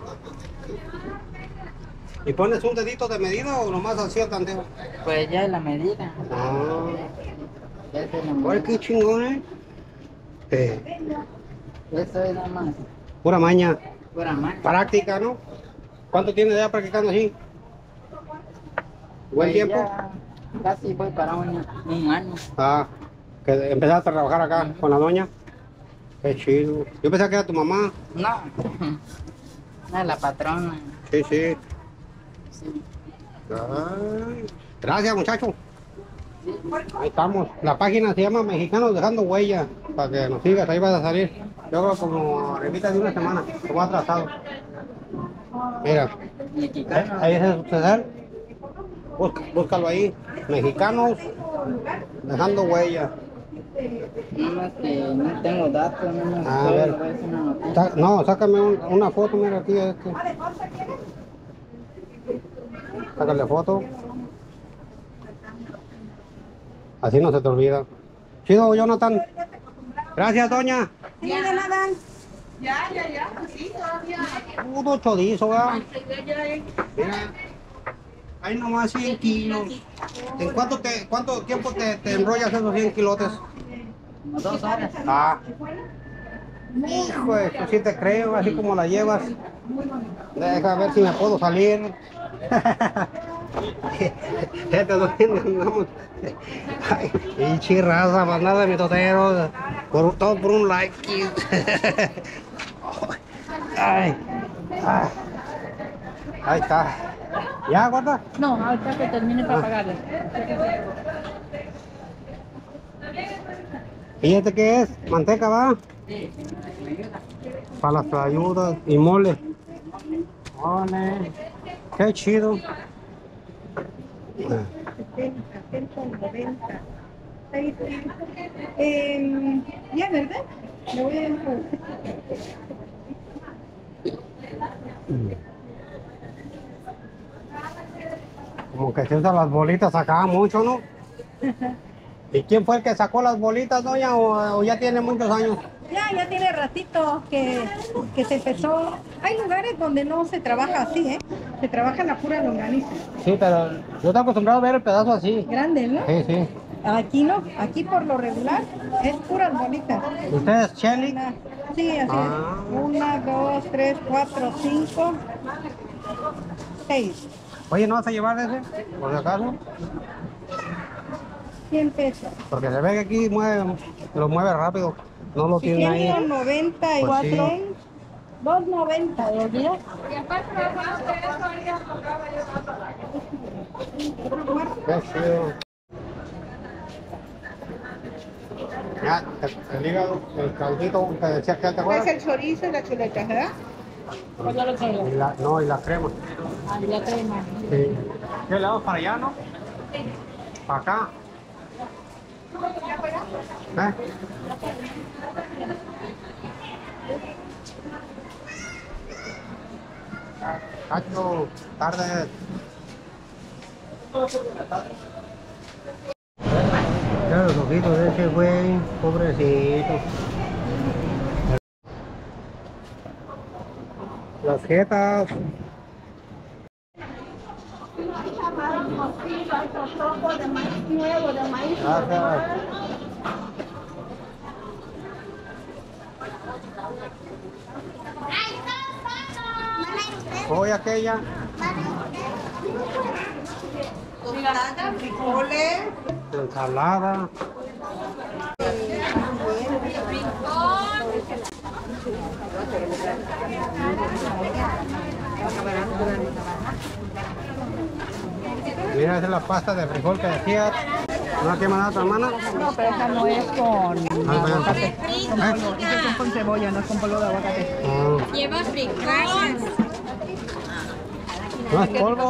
¿Y pones un dedito de medida o nomás así al tanteo? Pues ya es la medida. Ah. Ya es la medida. Oye, qué chingón, Sí. Eso es nada más. Pura maña. Pura maña. Práctica, ¿no? ¿Cuánto tienes ya practicando así? ¿Buen Pues tiempo? ya casi voy para un año. Ah, que empezaste a trabajar acá con la doña. Qué chido. Yo pensaba que era tu mamá. No, no es la patrona. Sí, sí. Sí. Ay, gracias, muchacho. Ahí estamos. La página se llama Mexicanos Dejando Huella. Para que nos sigas, ahí vas a salir. Yo creo como arribita de una semana. Como atrasado. Mira. Ahí es el César. Búscalo ahí. Mexicanos Dejando Huella. No, es que no tengo datos, no me A ver. No, sácame una foto, mira aquí. Sácale foto. Así no se te olvida. Chido, Jonathan. Gracias, doña. Sí, de nada. Ya, pues sí, todavía. Puro chorizo, ¿verdad? Mira. Hay nomás 100 kilos. ¿En cuánto tiempo te enrollas esos 100 kilotes? 2 horas. Ah. Hijo, pues sí te creo, así como la llevas. Deja ver si me puedo salir. Ay, pinche raza, mandada de mi totero. Todo por un like. Ay, ay. Ahí está. ¿Ya, guarda? No, ahorita que termine para pagarle. ¿Y este qué es? ¿Manteca, va? Para las ayudas y mole. Ole. Qué chido. 70, 90. Ya, ¿verdad? Le voy a dar Como que se usan las bolitas acá mucho, ¿no? ¿Y quién fue el que sacó las bolitas, doña? ¿O ya tiene muchos años? Ya tiene ratito que se empezó. Hay lugares donde no se trabaja así, ¿eh? Se trabaja la pura longaniza. Sí, pero yo estoy acostumbrado a ver el pedazo así. Grande, ¿no? Sí, sí. Aquí no, aquí por lo regular es puras bolitas. ¿Usted es Shelly? Sí, así Ah. es. 1, 2, 3, 4, 5, 6. Oye, ¿no vas a llevar ese? Por si acaso. 100 pesos. Porque se ve que aquí lo mueve rápido. No lo tiene ahí. 194. Pues sí. 2.90 de día. Qué chido. Ya, el hígado, el caldito que decía que te Es acuerdas. el chorizo y la chuleta, ¿verdad? Pues ya lo traigo. Y la crema. Ah, ya crema. Sí. ¿Qué le damos para allá, no? Para acá. ¿Eh? Cacho, tarde. Ya los ojitos de ese güey, pobrecito. Las jetas. Gracias. Hoy aquella. Frijoles. Ensalada. Mira, esa es la pasta de frijol que decías. ¿No que mandar a tu hermana? No, pero esa no es con aguacate. ¿Eh? Esas son con cebolla, no es con polvo de aguacate. Lleva frijoles. ¿No es polvo?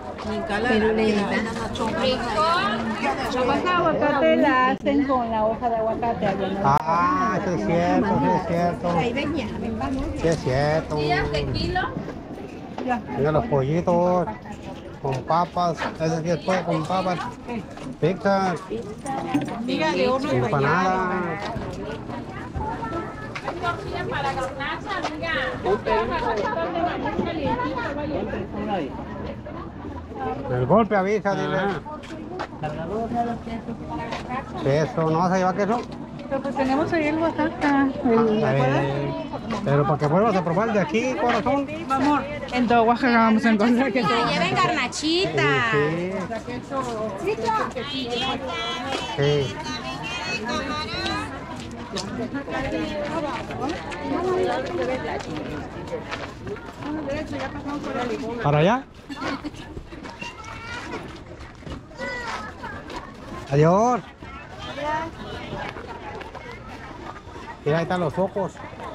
La hoja de aguacate la hacen con la hoja de aguacate. Allá en el- Ah, sí es cierto, sí es cierto. Sí es cierto. Kilo. Mira los pollitos con papas, ese sí es pollo con papas. Pizza, Dígale uno empanadas. tortilla para garnacha, amiga. El golpe avisa, dile. Queso, ¿no vas a llevar queso? Pero pues tenemos ahí el Oaxaca. Pero para que vuelvas a probar de aquí, corazón. Vamos, en todo Oaxaca vamos a encontrar queso. Lleven garnachita. Sí. Sí. ¿Para allá? Adiós. Mira, ahí están los focos.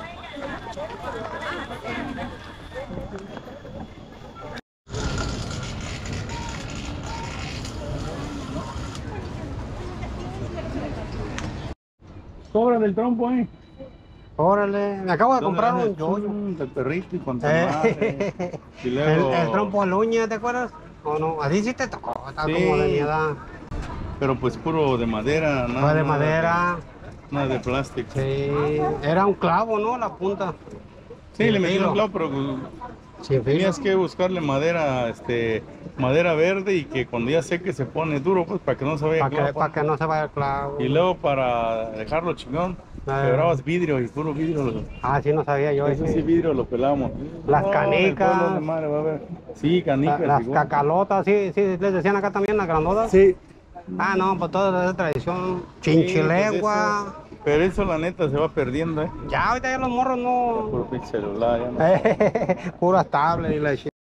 Sobra del trompo, Órale, me acabo de comprar un yoyo. El perrito y con tamales. Y luego... el trompo a uña, ¿te acuerdas? ¿O no? Así sí te tocó, está como de mi edad. Pero pues puro de madera, nada. Fue de madera. Nada de plástico. Sí, era un clavo, ¿no? La punta. Sí, le metí un clavo, pero tenías que buscarle madera, madera verde y que cuando ya seque se pone duro, pues para que no se vaya el clavo. Para que no se vaya el clavo. Y luego para dejarlo chingón, quebrabas vidrio y puro vidrio. Ah, sí, no sabía yo. Eso sí, vidrio lo pelamos. Las canicas. Madre, va a ver. Sí, canicas. Las cacalotas, sí, les decían acá también, las grandotas. Sí. Ah, no, pues toda esa tradición. Chinchilegua. Sí, pero eso la neta se va perdiendo, Ya, ahorita ya los morros no. Puro pinche celular, ya no. Puras tablets y la shit.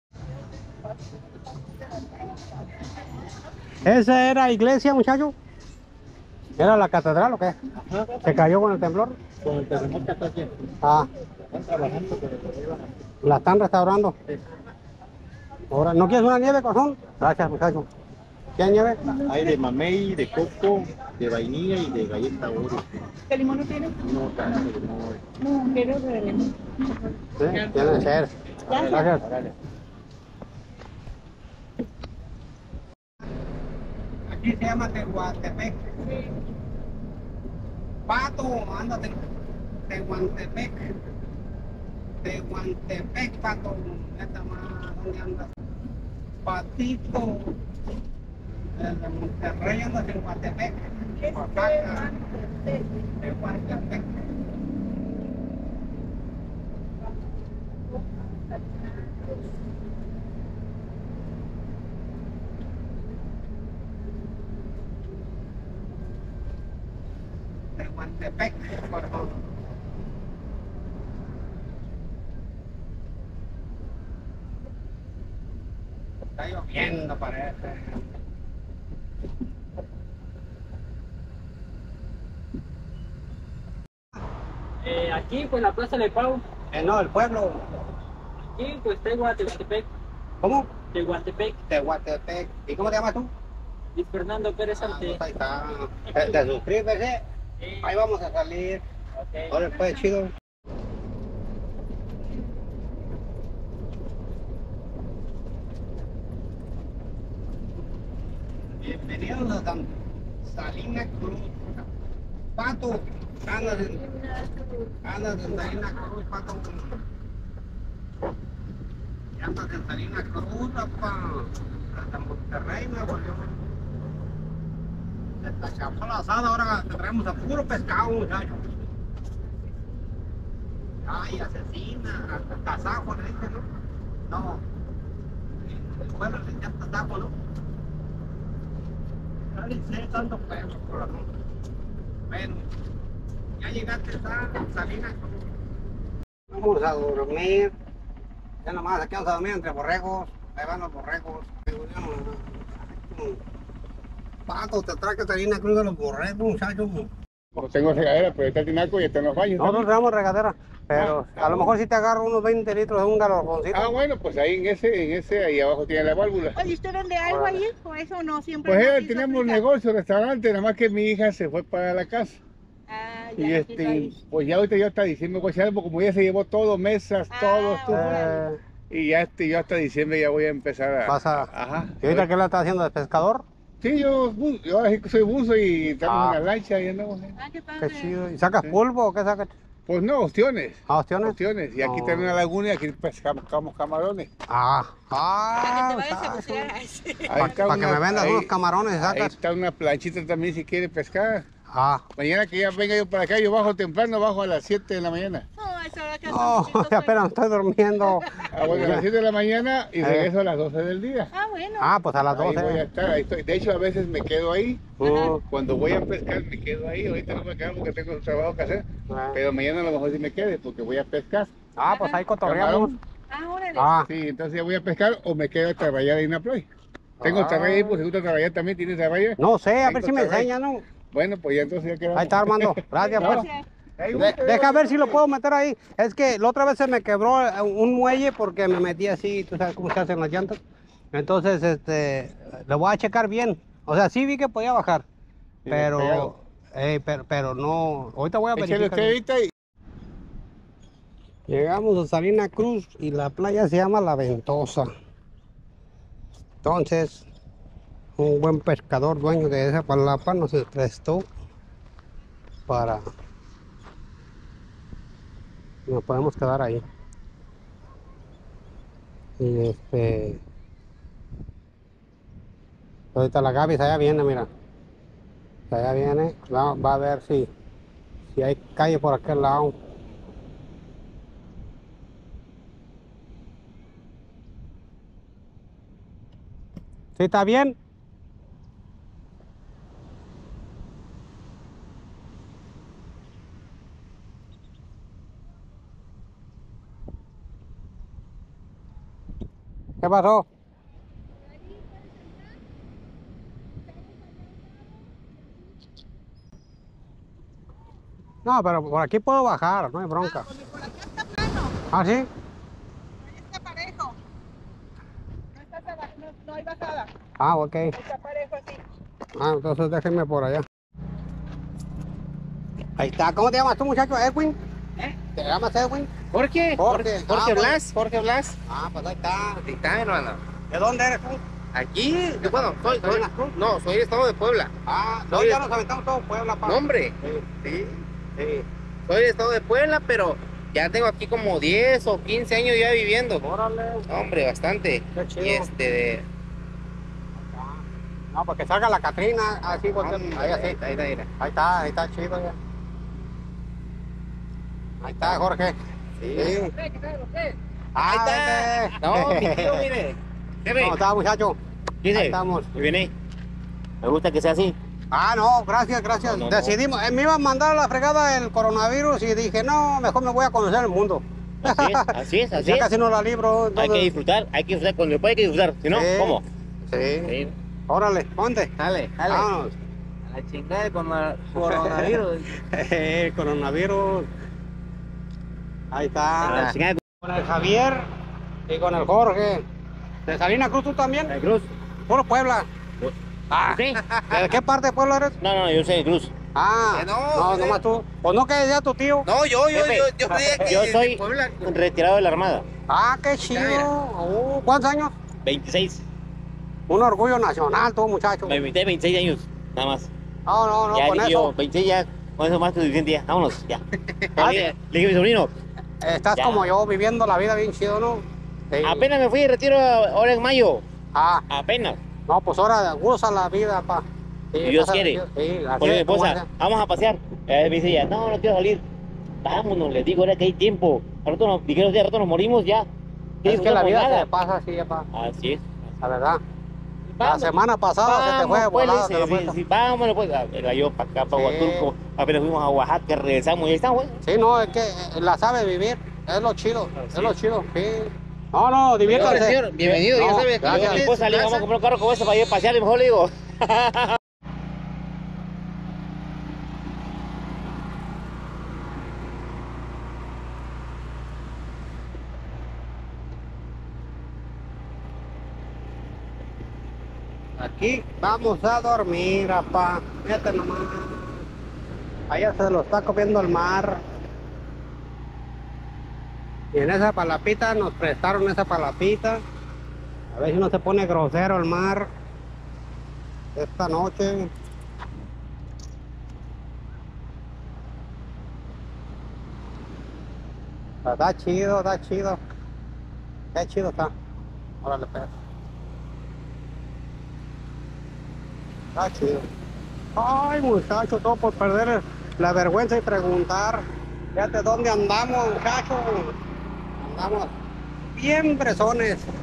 ¿Esa era iglesia, muchacho? ¿Era la catedral o qué? Ajá. ¿Se cayó con el temblor? Con el terremoto que está aquí. Ah. Están trabajando, pero ¿La están restaurando? Sí. Ahora, ¿no quieres una nieve, corazón? Gracias, muchacho. ¿Quieres nieve? hay de mamey, de coco, de vainilla y de galleta Oreo. ¿Qué limón no tiene? No, casi no. No, quiero de limón. Sí, tiene que ser. Gracias. Aquí se llama Tehuantepec. Pato, ándate. Tehuantepec. Tehuantepec, pato. Neta más, ¿dónde andas? Patito. Desde Monterrey anda Tehuantepec. Oaxaca. Tehuantepec. Tehuantepec, por favor. Está lloviendo, parece. Aquí, pues la Plaza de Pau. No, el pueblo. Aquí, pues Tehuantepec. ¿Cómo? Tehuantepec. Tehuantepec. ¿Y cómo te llamas tú? Luis Fernando Pérez Arte. Ahí está. ¿Te suscríbete? Sí. Ahí vamos a salir. Okay. Ahora pues chido. Bienvenidos a San Salina Cruz. Pato, andas en Salina Cruz, Pato. Ya andas en Salina Cruz, papá. Hasta Monterrey, Nuevo León. La chapola asada, ahora te traemos a puro pescado, muchachos. Ay, asesina, tasajo le dicen, ¿no? No. En el pueblo le dicen tasajo, ¿no? No le sé tanto pueblo, corazón. Bueno, ya llegaste a Salina Cruz. Vamos a dormir. Ya nomás aquí vamos a dormir entre borregos. Ahí van los borregos. Pato, te trae Salina Cruz de los borregos, muchachos. No tengo regadera, pero está el tinaco y está en los baños. Nosotros tenemos regadera, pero a lo mejor si te agarro unos 20 litros de un garrafoncito. Ah, bueno, pues ahí en ese, ahí abajo tiene la válvula. Oye, ¿usted vende algo ahí? ¿O eso no? Siempre. Pues tenemos negocio, restaurante, nada más que mi hija se fue para la casa. Ah, ya, y pues ya ahorita yo hasta diciembre, pues ya, como ya se llevó todo, mesas, todo, y ya hasta diciembre ya voy a empezar a... Ajá. ¿Y ahorita qué la está haciendo de pescador? Sí, yo soy buzo y estamos en la lancha y andamos. Qué chido. ¿Y sacas polvo o qué sacas? Pues no, ostiones. ¿Ah, ostiones? Ostiones. Y aquí tenemos una laguna y aquí pescamos camarones. Para que me vendas unos camarones, Ahí sacas. está una planchita también si quiere pescar. Ah. Mañana que ya venga yo para acá, yo bajo temprano, bajo a las 7 de la mañana. No, apenas estoy durmiendo. Bueno, a las 7 de la mañana y regreso a las 12 del día. Bueno. Pues a las 12. Ahí voy a estar, ahí estoy. De hecho, a veces me quedo ahí. Cuando voy a pescar, me quedo ahí. Ahorita no me quedo porque tengo un trabajo que hacer. Pero mañana a lo mejor sí me quede porque voy a pescar. Pues ahí cotorreamos. Sí, entonces ya voy a pescar o me quedo a trabajar ahí en la playa. Tengo tarraya ahí, por si gusta trabajar también. ¿Tienes tarraya? No sé, a ver Tengo si me tarraya. enseña, ¿no? Bueno, pues ya entonces ya quedamos. Ahí está, Armando. Gracias, pues. Deja ver si lo puedo meter ahí. Es que la otra vez se me quebró un muelle porque me metí así, tú sabes cómo se hacen las llantas. Entonces, le voy a checar bien. O sea, sí vi que podía bajar. Pero no. Ahorita voy a verificar. Llegamos a Salina Cruz y la playa se llama La Ventosa. Entonces, un buen pescador, dueño de esa palapa, nos prestó para... Nos podemos quedar ahí. Y ahorita la Gaby allá viene, mira. Allá viene, va a ver si hay calle por aquel lado. ¿Sí está bien? ¿Qué pasó? No, pero por aquí puedo bajar, no hay bronca. ¿Ah, sí? Está parejo. No hay bajada. Ok. Está parejo así. Entonces déjenme por allá. Ahí está. ¿Cómo te llamas tú, muchacho? ¿Edwin? ¿Te llamas Edwin? Jorge Blas. Jorge Blas. Pues ahí está. Ahí está, hermano. ¿De dónde eres tú? Aquí, bueno, soy del estado de Puebla. No, ya nos aventamos todo Puebla, pa. No, hombre. Sí. Soy del estado de Puebla, pero ya tengo aquí como 10 o 15 años ya viviendo. Órale. Hombre, bastante. Qué chido. Y No, porque salga la Catrina, así, ahí así. Ahí está chido ya. Ahí está, Jorge. Sí. Ahí está. No, mi tío, mire. ¿Cómo está, muchacho? Dice, ahí estamos. Y viene. Me gusta que sea así. No, gracias. No. Decidimos, me iba a mandar a la fregada el coronavirus y dije, no, mejor me voy a conocer el mundo. Así es. Ya casi no la libro. Entonces... Hay que disfrutar, cuando después hay que disfrutar, si no, ¿cómo? Sí. Órale, ponte. Dale. Vámonos. A la chingada con el coronavirus. El coronavirus. Ahí está. Con el Javier y con el Jorge. ¿De Salina Cruz tú también? ¿De Cruz? Puro Puebla. ¿Sí? ¿De qué parte de Puebla eres? No, yo soy de Cruz. No, nomás tú. Pues no, que decía tu tío. No, yo soy retirado de la Armada. Qué chido. ¿Cuántos años? 26. Un orgullo nacional, tú, muchacho. Me invité 26 años, nada más. No, ya con dije eso. Yo, 26 ya, con eso más que suficiente ya. Vámonos, ya. Le dije a mi sobrino. Estás ya. como yo, viviendo la vida bien chido, ¿no? Sí. Apenas me fui de retiro ahora en mayo. Apenas. No, pues ahora goza la vida, pa. Sí, Si Dios quiere. Sí, Por mi esposa, vamos a pasear. Me dice ella, no quiero salir. Vámonos, les digo, ahora que hay tiempo. Al rato nos morimos ya. Es que la vida se pasa así, pa. Así es. La verdad. La semana pasada se te fue volada. Vámonos, pues. Yo para acá, para Huatulco. Apenas fuimos a Oaxaca, regresamos y ahí estamos. Sí, no, es que la sabe vivir. Es lo chido. Es lo chido, sí. No, diviértanse. Señor, bienvenido, ya sabes. Gracias. Mi esposa le vamos a comprar un carro como ese para ir a pasear, y mejor le digo. Aquí vamos a dormir, papá. Fíjate nomás. Allá se lo está comiendo el mar. Y en esa palapita nos prestaron esa palapita. A ver si no se pone grosero el mar esta noche. Está chido, está chido. Qué chido está. Órale, pues. Está chido. Ay, muchacho, todo por perder la vergüenza y preguntar. Fíjate dónde andamos, muchachos. Andamos bien bresones.